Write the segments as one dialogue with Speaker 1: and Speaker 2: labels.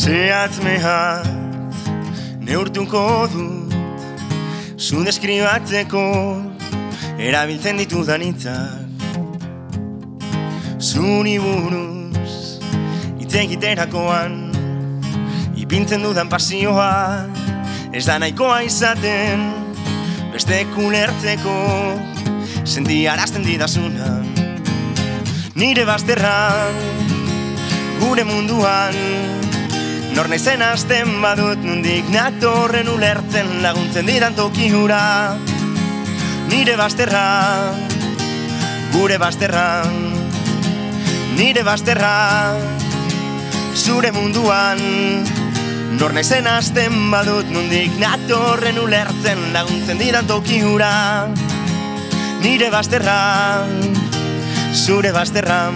Speaker 1: Zehatz mehatz neurtuko dut zu deskribatzeko erabiltzen ditudan hitzak zuri buruz hitz egiterakoan ipintzen dudan pasioa ez da nahikoa izaten bestek ulertzeko sentiarazten didazuna nire bazterran gure munduan nor naizen hasten badut nondik natorren ulertzen laguntzen didan toki hura nire bazterran gure bazterran nire bazterran zure munduan nor naizen hasten badut nondik natorren ulertzen laguntzen didan toki hura nire bazterran zure bazterran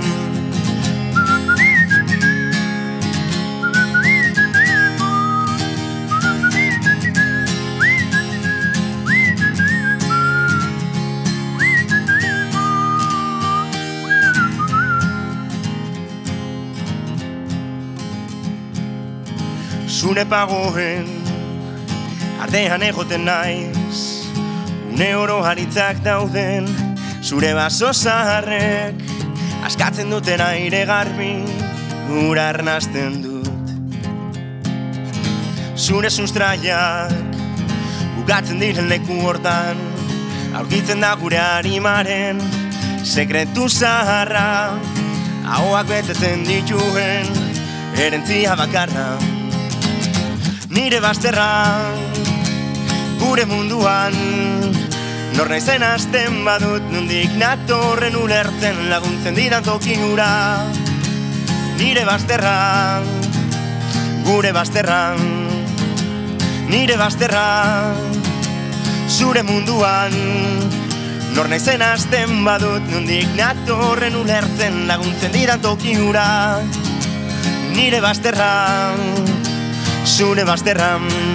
Speaker 1: zure pagoen artean egoten naiz une oro haritzak dauden zure baso zaharrek askatzen duten aire garbi gura arnasten dut zure sustraiak bukatzen diren leku hortan aurkitzen da gure arimaren sekretu zaharra ahoak betetzen dituen erentzia bakarra nire bazterran gure munduan nor naizen hasten badut nondik natorren ulertzen laguntzen didan toki hura nire bazterran gure bazterran nire bazterran zure munduan nor naizen hasten badut nondik natorren ulertzen laguntzen didan toki hura nire bazterran zure bazterran